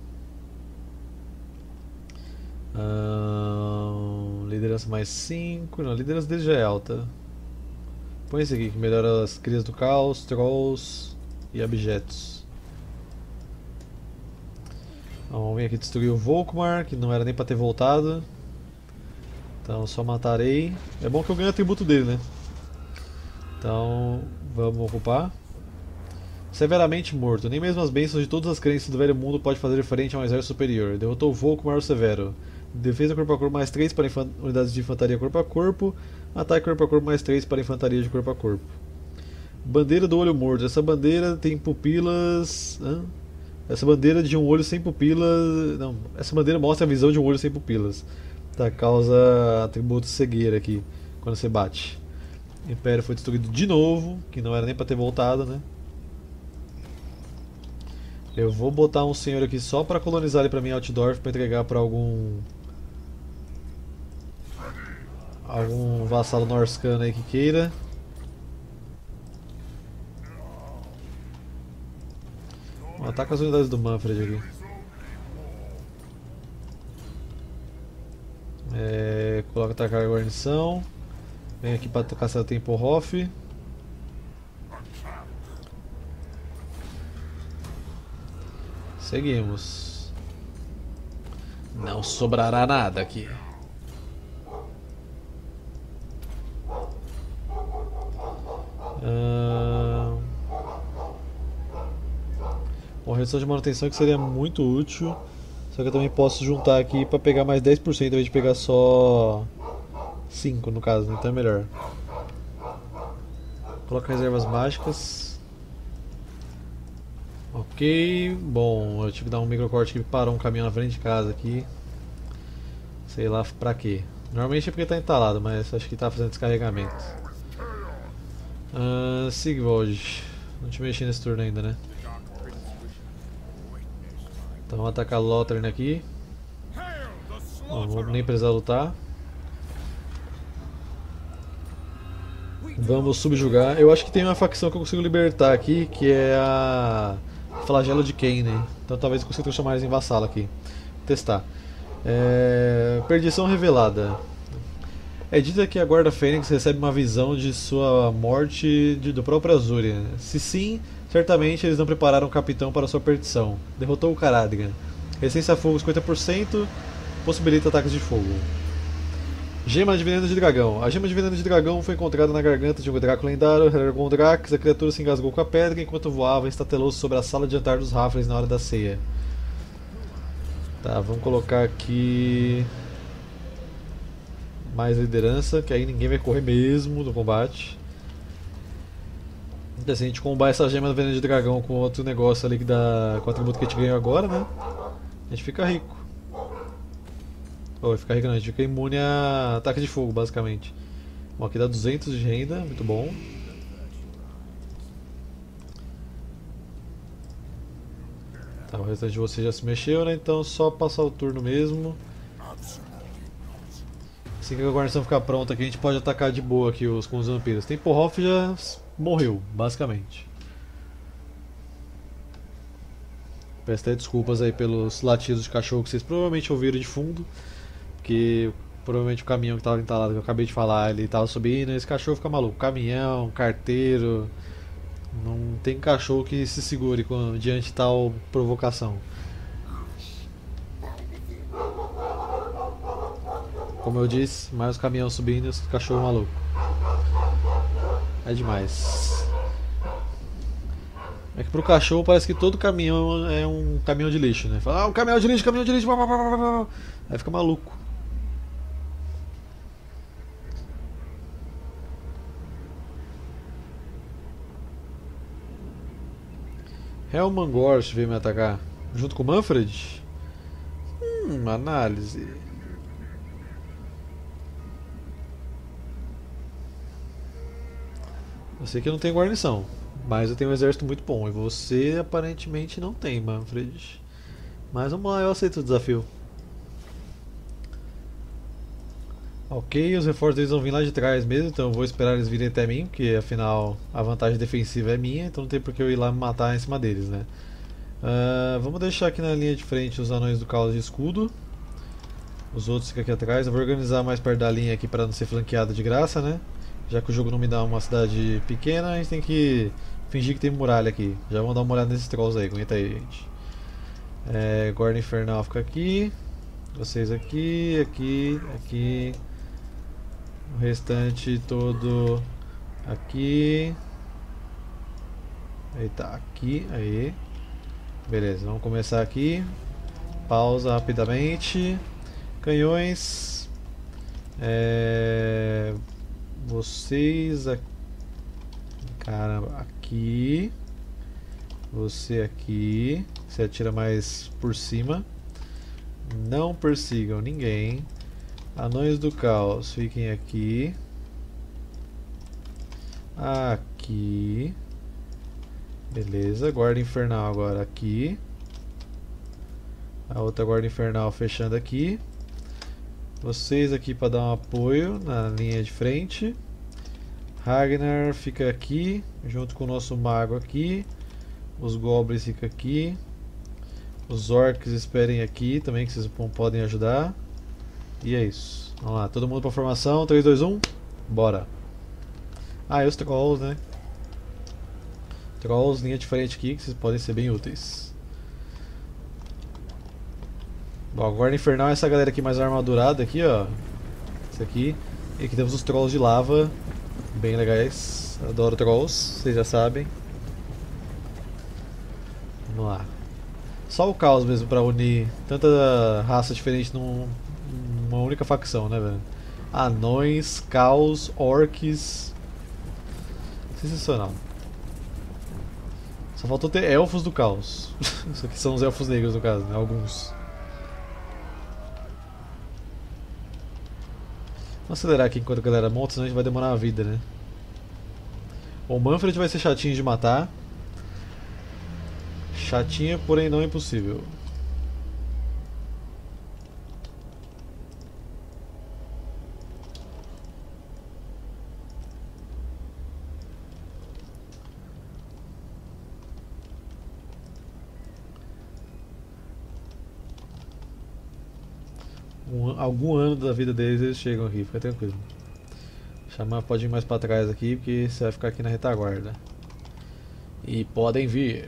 Speaker 1: Liderança mais 5. Não, a liderança dele já é alta. Põe esse aqui que melhora as crias do caos, trolls e objetos. Vamos vir aqui destruir o Volkmar, que não era nem pra ter voltado. Então só matarei. É bom que eu ganho o atributo dele, né? Então vamos ocupar. Severamente morto. Nem mesmo as bênçãos de todas as crenças do velho mundo pode fazer frente a um exército superior. Derrotou o Volkmar o Severo. Defesa corpo a corpo mais 3 para unidades de infantaria corpo a corpo. Ataque corpo a corpo mais 3 para infantaria de corpo a corpo. Bandeira do olho morto. Essa bandeira tem pupilas. Essa bandeira de um olho sem pupilas. Não, essa bandeira mostra a visão de um olho sem pupilas. Tá, causa atributo cegueira aqui quando você bate. O Império foi destruído de novo, que não era nem para ter voltado, né? Eu vou botar um senhor aqui só para colonizar ele para mim, Altdorf, para entregar para algum vassalo norscano aí que queira. Ataca as unidades do Manfred aqui. Coloca atacar a guarnição. Vem aqui para caçar o Tempelhof. Seguimos. Não sobrará nada aqui. redução de manutenção que seria muito útil. Só que eu também posso juntar aqui pra pegar mais 10% ao invés de pegar só 5 no caso, né? Então é melhor. Coloca reservas mágicas. Ok, bom, eu tive que dar um microcorte que parou um caminhão na frente de casa aqui. Sei lá pra quê. Normalmente é porque tá entalado, mas acho que tá fazendo descarregamento. Sigvold, não te mexi nesse turno ainda, né? Então vamos atacar Lothern aqui. Não vou nem precisar lutar. Vamos subjugar. Eu acho que tem uma facção que eu consigo libertar aqui, que é a Flagelo de Kane. Então talvez eu consiga transformar eles em vassalo aqui. Vou testar. Perdição revelada. É dito que a Guarda Fênix recebe uma visão de sua morte do próprio Azuria. Se sim, certamente eles não prepararam o capitão para sua perdição. Derrotou o Caradgan. Resistência a fogo 50%, possibilita ataques de fogo. Gema de Veneno de Dragão. A Gema de Veneno de Dragão foi encontrada na garganta de um Draco lendário, Hergondrax. A criatura se engasgou com a pedra enquanto voava e estatelou sobre a sala de jantar dos Raffles na hora da ceia. Tá, vamos colocar aqui mais liderança, que aí ninguém vai correr mesmo no combate. Então, se a gente combar essa Gema do Veneno de Dragão com outro negócio ali que dá, com o atributo que a gente ganhou agora, né? A gente fica rico. Fica rico não, a gente fica imune a ataque de fogo, basicamente. Bom, aqui dá 200 de renda, muito bom. Tá, o restante de você já se mexeu, né? Então só passar o turno mesmo. Assim que a guarnição ficar pronta aqui, a gente pode atacar de boa aqui com os vampiros. Temporhoff já morreu, basicamente. Peço até desculpas aí pelos latidos de cachorro que vocês provavelmente ouviram de fundo. Porque provavelmente o caminhão que estava entalado, que eu acabei de falar, ele estava subindo e esse cachorro fica maluco. Caminhão, carteiro. Não tem cachorro que se segure diante de tal provocação. Como eu disse, mais o caminhão subindo e esse cachorro maluco. É demais. É que pro cachorro parece que todo caminhão é um caminhão de lixo, né? Fala, um caminhão de lixo, blá, blá, blá, blá. Aí fica maluco. Helmangorst veio me atacar. Junto com o Manfred? Análise. Eu sei que eu não tenho guarnição, mas eu tenho um exército muito bom. E você aparentemente não tem, Manfred. Mas vamos lá, eu aceito o desafio. Ok, os reforços deles vão vir lá de trás mesmo, então eu vou esperar eles virem até mim, porque afinal a vantagem defensiva é minha, então não tem por que eu ir lá me matar em cima deles, né? Vamos deixar aqui na linha de frente os anões do caos de escudo. Os outros ficam aqui atrás. Eu vou organizar mais perto da linha aqui para não ser flanqueado de graça, né? Já que o jogo não me dá uma cidade pequena, a gente tem que fingir que tem muralha aqui. Já vamos dar uma olhada nesses trolls aí, aguenta aí, gente. Guarda Infernal fica aqui. Vocês aqui, aqui, aqui. O restante todo aqui. Eita, aqui, aí. Beleza, vamos começar aqui. Pausa rapidamente. Canhões. Vocês aqui. Caramba, aqui. Você aqui. Você atira mais por cima. Não persigam ninguém. Anões do caos, fiquem aqui. Aqui. Beleza, guarda infernal agora aqui. A outra guarda infernal fechando aqui. Vocês aqui para dar um apoio na linha de frente. Ragnar fica aqui, junto com o nosso mago aqui. Os goblins ficam aqui. Os orcs esperem aqui também, que vocês podem ajudar. E é isso. Vamos lá, todo mundo para formação. 3, 2, 1. Bora. E os trolls, né? Trolls, linha de frente aqui, que vocês podem ser bem úteis. Bom, a guarda infernal é essa galera aqui mais armadurada aqui, ó. Isso aqui. E aqui temos os trolls de lava. Bem legais. Adoro trolls, vocês já sabem. Vamos lá. Só o caos mesmo pra unir tanta raça diferente numa única facção, né, velho? Anões, caos, orcs. Sensacional. Só faltou ter elfos do caos. Isso aqui são os elfos negros, no caso, né? Alguns. Vamos acelerar aqui enquanto a galera monta, senão a gente vai demorar uma vida, né? O Manfred vai ser chatinho de matar. Chatinha, porém não impossível. Algum ano da vida deles eles chegam aqui, fica tranquilo. Chamar pode ir mais pra trás aqui, porque você vai ficar aqui na retaguarda. E podem vir.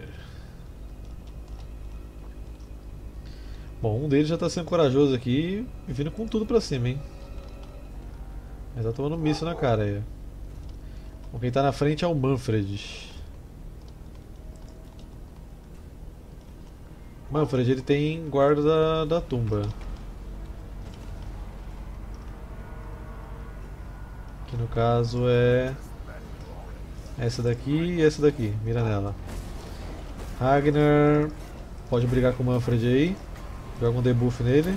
Speaker 1: Bom, um deles já tá sendo corajoso aqui e vindo com tudo pra cima, hein. Mas tá tomando míssil na cara aí. Bom, quem tá na frente é o Manfred. Manfred, ele tem guarda da tumba. Que no caso é essa daqui e essa daqui, mira nela. Ragnar pode brigar com o Manfred aí, joga um debuff nele.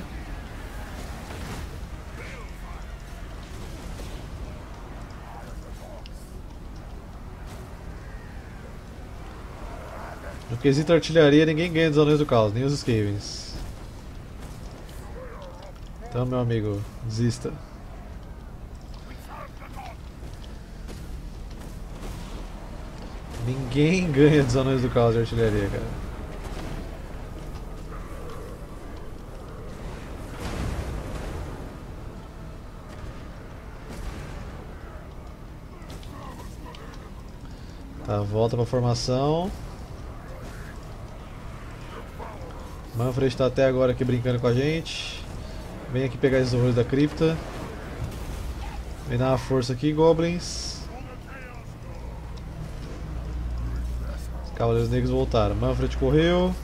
Speaker 1: No quesito artilharia ninguém ganha dos Anões do Caos, nem os Skavens. Então meu amigo, desista. Ninguém ganha dos Anões do Caos de artilharia, cara. Tá, volta pra formação. Manfred está até agora aqui brincando com a gente. Vem aqui pegar esses horrores da cripta. Vem dar uma força aqui, Goblins. Cavaleiros Negros voltaram. Manfred correu.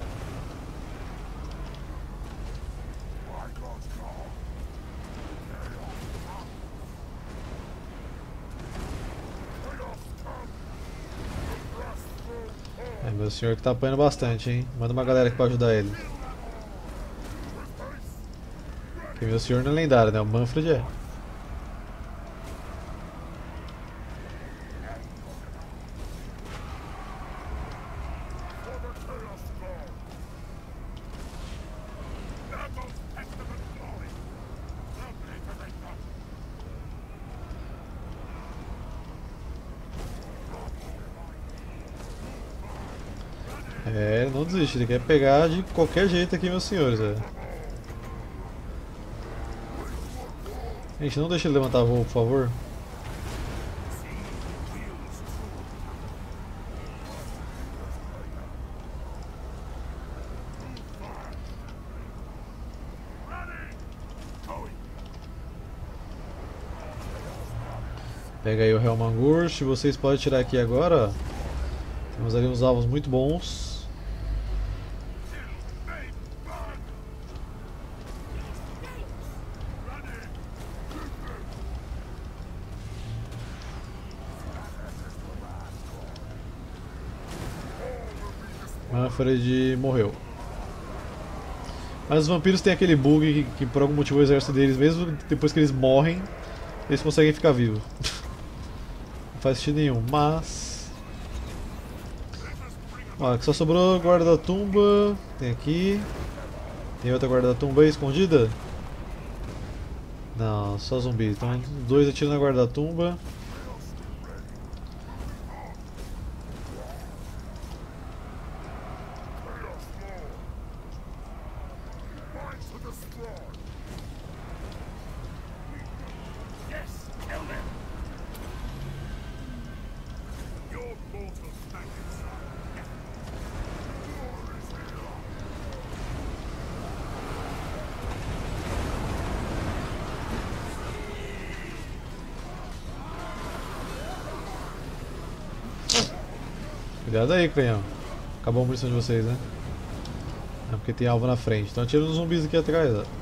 Speaker 1: É, meu senhor que tá apanhando bastante, hein? Manda uma galera aqui pra ajudar ele. Porque meu senhor não é lendário, né? O Manfred é. É, não desiste, ele quer pegar de qualquer jeito aqui, meus senhores. É. Gente, não deixa ele levantar voo, por favor. Pega aí o Helmangurst, vocês podem tirar aqui agora, ó. Temos ali uns alvos muito bons. Manfred morreu. Mas os vampiros têm aquele bug que por algum motivo o exército deles, mesmo depois que eles morrem, eles conseguem ficar vivos. Não faz sentido nenhum, mas... Ó, aqui só sobrou a guarda da tumba. Tem aqui. Tem outra guarda da tumba aí escondida? Não, só zumbi. Então os dois atiram na guarda da tumba. Cuidado aí, canhão. Acabou a munição de vocês, né? É porque tem alvo na frente. Então atira nos zumbis aqui atrás, ó.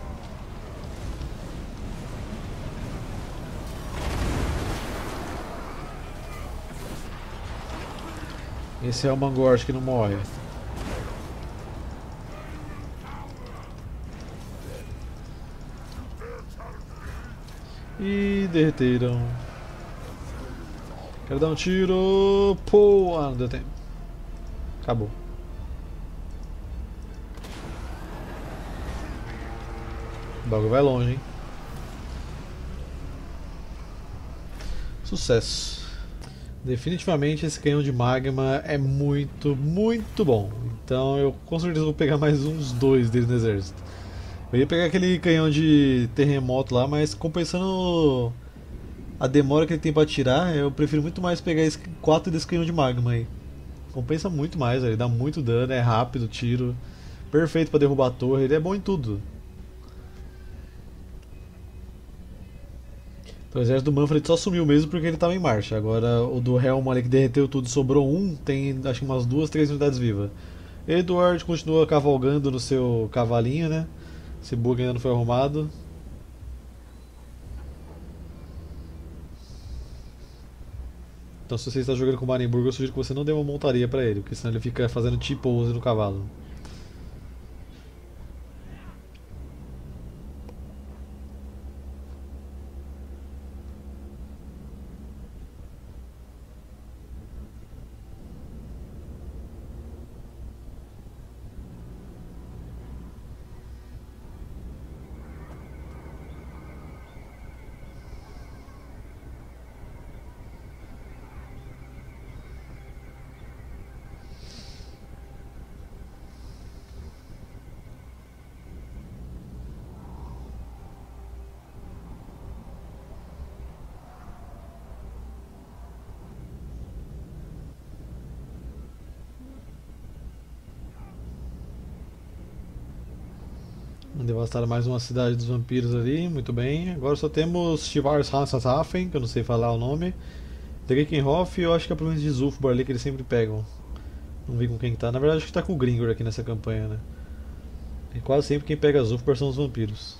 Speaker 1: Esse é o Mangorst que não morre. Ih, derreteram. Quero dar um tiro. Pô, não deu tempo. Acabou. O bagulho vai longe, hein? Sucesso. Definitivamente esse canhão de magma é muito, muito bom. Então eu com certeza vou pegar mais uns 2 deles no exército. Eu ia pegar aquele canhão de terremoto lá, mas compensando a demora que ele tem pra atirar, eu prefiro muito mais pegar esse 4 desse canhão de magma aí. Compensa muito mais, ele dá muito dano, é rápido o tiro, perfeito pra derrubar a torre, ele é bom em tudo. Então, o exército do Manfred só sumiu mesmo porque ele estava em marcha. Agora o do Helm ali que derreteu tudo sobrou um, tem acho que umas 2, 3 unidades vivas. Edward continua cavalgando no seu cavalinho, né? Esse bug ainda não foi arrumado. Então se você está jogando com o Marienburg, eu sugiro que você não dê uma montaria para ele, porque senão ele fica fazendo T-pose no cavalo. Devastaram mais uma cidade dos vampiros ali, muito bem. Agora só temos Schwarzhafen, que eu não sei falar o nome. Drakenhof e eu acho que é a província de Zulfbar ali que eles sempre pegam. Não vi com quem tá. Na verdade acho que tá com o Gringor aqui nessa campanha, né? E quase sempre quem pega Zulfbar são os vampiros.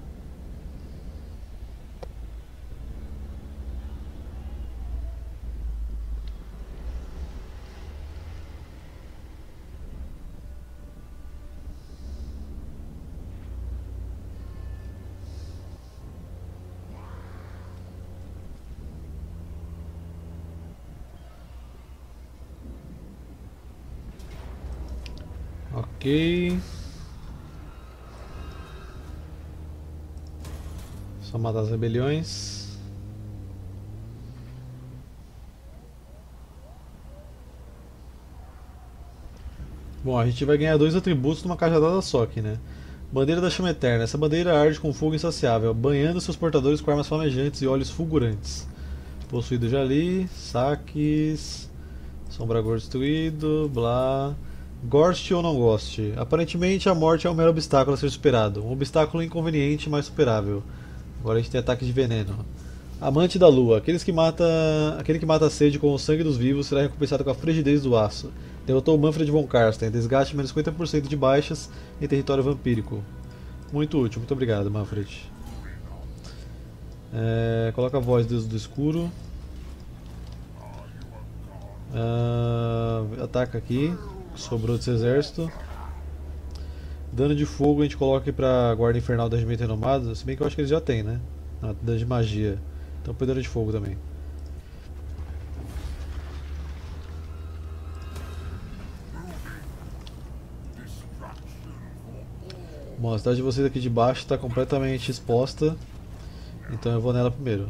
Speaker 1: Ok. Só matar as rebeliões. Bom, a gente vai ganhar 2 atributos numa cajadada só aqui, né? Bandeira da Chama Eterna. Essa bandeira arde com fogo insaciável, banhando seus portadores com armas flamejantes e olhos fulgurantes. Possuído já ali. Saques. Sombragor destruído. Blá. Goste ou não goste? Aparentemente a morte é um mero obstáculo a ser superado. Um obstáculo inconveniente, mas superável. Agora a gente tem ataque de veneno. Amante da Lua. Aquele que mata a sede com o sangue dos vivos será recompensado com a frigidez do aço. Derrotou Manfred von Karsten. Desgaste menos 50% de baixas em território vampírico. Muito útil. Muito obrigado, Manfred. Coloca a voz Deus do Escuro. Ataca aqui. Sobrou desse exército. Dano de fogo a gente coloca aqui pra Guarda Infernal da Regimento Renomado. Se bem que eu acho que eles já tem, né? Dano de magia. Então põe dano de fogo também. Bom, a cidade de vocês aqui de baixo está completamente exposta. Então eu vou nela primeiro.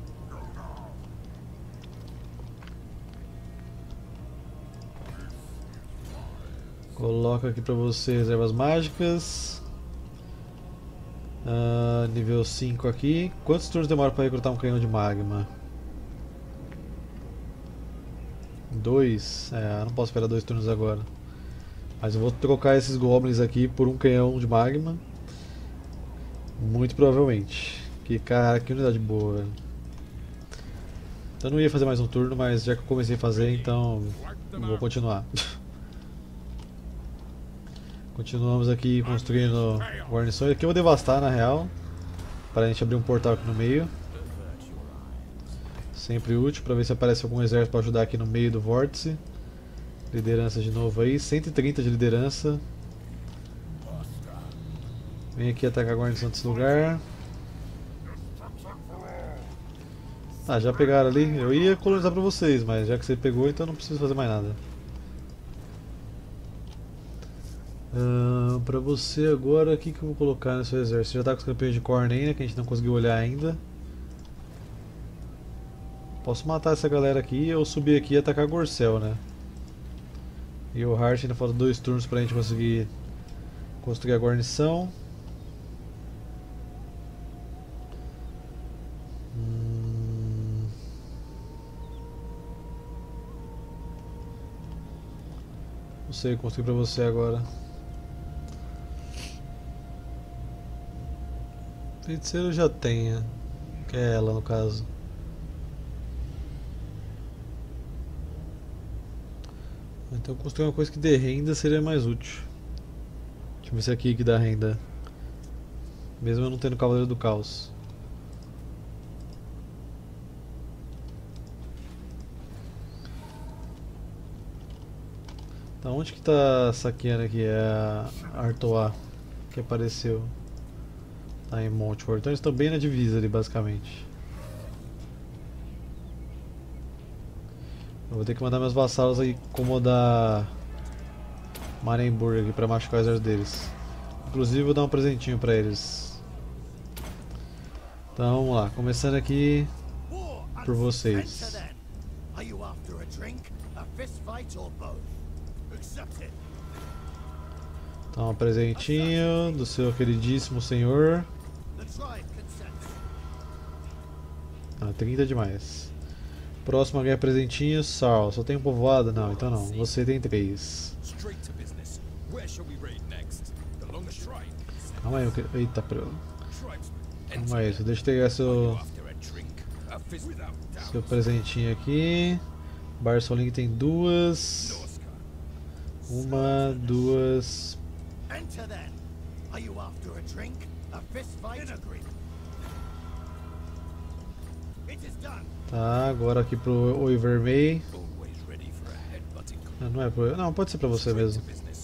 Speaker 1: Coloca aqui pra você reservas mágicas. Nível 5 aqui. Quantos turnos demora para recrutar um canhão de magma? 2? Não posso esperar 2 turnos agora. Mas eu vou trocar esses goblins aqui por um canhão de magma. Muito provavelmente. Que cara, que unidade boa, velho. Eu não ia fazer mais um turno, mas já que eu comecei a fazer, então vou continuar. Continuamos aqui construindo guarnições. Aqui eu vou devastar na real, para a gente abrir um portal aqui no meio. Sempre útil para ver se aparece algum exército para ajudar aqui no meio do vórtice. Liderança de novo aí, 130 de liderança. Vem aqui atacar a guarnição desse lugar. Ah, já pegaram ali. Eu ia colonizar pra vocês, mas já que você pegou, então não preciso fazer mais nada. Pra você agora, o que eu vou colocar no seu exército? Você já tá com os campeões de Cornen, né, que a gente não conseguiu olhar ainda. Posso matar essa galera aqui ou subir aqui e atacar Gorcel, né? E o Hart ainda falta 2 turnos pra gente conseguir construir a guarnição. Não sei construir pra você agora. Feiticeiro já tenha, que é ela no caso. Então construir uma coisa que dê renda seria mais útil. Deixa eu ver se é aqui que dá renda. Mesmo eu não tendo Cavaleiro do Caos. Então onde que tá saqueando aqui? É a Artois que apareceu. Tá em Montfort. Então eles estão bem na divisa ali basicamente. Eu vou ter que mandar meus vassalos aí incomodar Marienburg aqui pra machucar o exército deles. Inclusive vou dar um presentinho pra eles. Então vamos lá, começando aqui por vocês. Então um presentinho do seu queridíssimo senhor. 30 demais. Próximo a ganhar presentinhos, Sarl. Só tem um povoado? Não, então não. Você tem 3. Calma aí, eita, calma aí, deixa eu pegar seu presentinho aqui. Barsoling tem 2. 1, 2. Tá, agora aqui pro Oivermey. Não é pro... Não, pode ser pra você mesmo.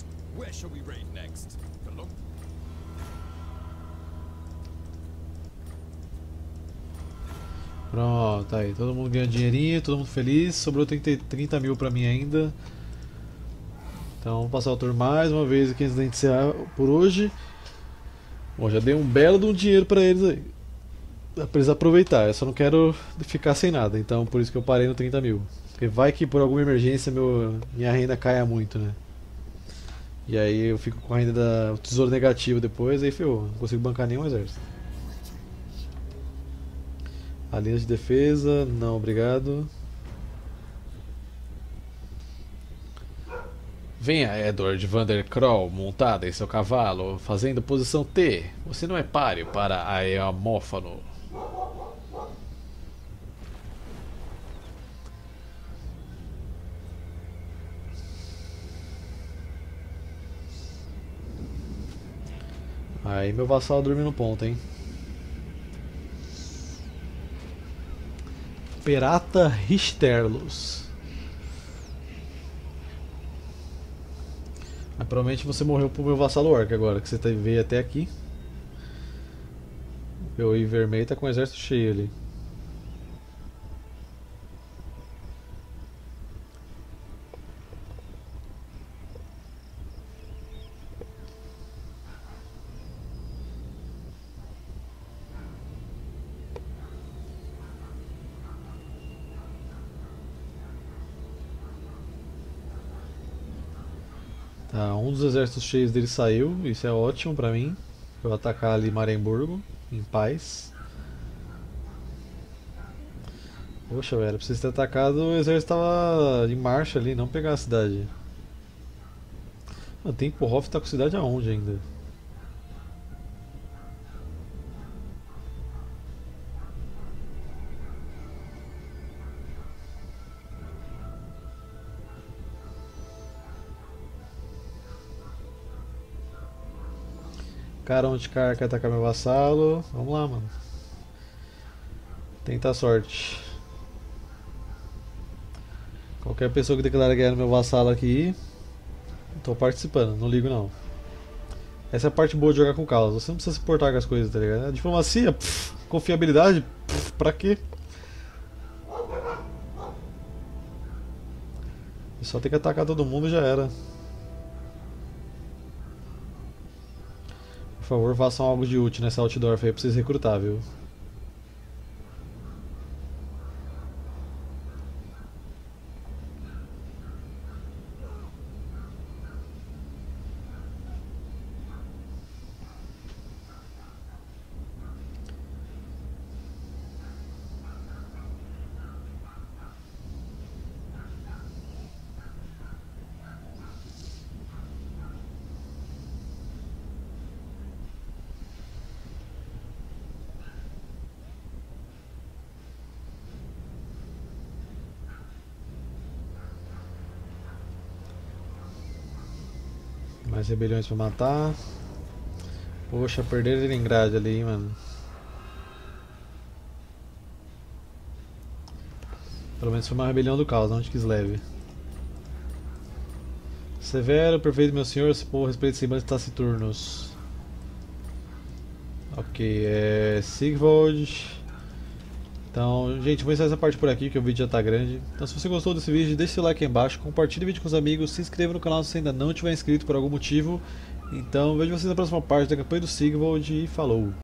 Speaker 1: Pronto, tá aí. Todo mundo ganha dinheirinho, todo mundo feliz. Sobrou 30 mil pra mim ainda. Então vamos passar o turno mais uma vez aqui antes de encerrar por hoje. Bom, já dei um belo de um dinheiro pra eles aí. Dá pra eles aproveitar, eu só não quero ficar sem nada, então por isso que eu parei no 30 mil. Porque vai que por alguma emergência minha renda caia muito, né? E aí eu fico com a renda do tesouro negativo depois, aí ferrou, não consigo bancar nenhum exército. A linha de defesa, não, obrigado. Venha, Edward Vanderkroll, montada em seu cavalo, fazendo posição T. Você não é páreo para Aeamófano. Aí meu vassalo dorme no ponto, hein? Perata Richterlos. Mas provavelmente você morreu pro meu vassalo orc agora, que você veio até aqui. O Ivermei tá com o exército cheio ali. Tá, um dos exércitos cheios dele saiu, isso é ótimo pra mim. Eu vou atacar ali Marienburgo, em paz. Poxa, velho, pra vocês terem atacado, o exército tava em marcha ali, não pegar a cidade. Mano, Tempelhof tá com cidade aonde ainda? Carão de Car quer atacar meu vassalo. Vamos lá, mano. Tenta a sorte. Qualquer pessoa que declara guerra no meu vassalo aqui, tô participando, não ligo não. Essa é a parte boa de jogar com caos. Você não precisa se importar com as coisas, tá ligado? A diplomacia, confiabilidade, pra quê? Só tem que atacar todo mundo e já era. Por favor, façam algo de útil nessa Altdorf aí pra vocês recrutar, viu? Mais rebeliões pra matar. Poxa, perder Leningrad ali, hein, mano. Pelo menos foi uma rebelião do caos, não de Kislev. Severo, perfeito, meu senhor. Por respeito, semblantes taciturnos. Ok, Sigvold. Então, gente, vou encerrar essa parte por aqui, que o vídeo já tá grande. Então, se você gostou desse vídeo, deixe seu like aí embaixo, compartilhe o vídeo com os amigos, se inscreva no canal se ainda não tiver inscrito por algum motivo. Então, vejo vocês na próxima parte da campanha do Sigvold e falou!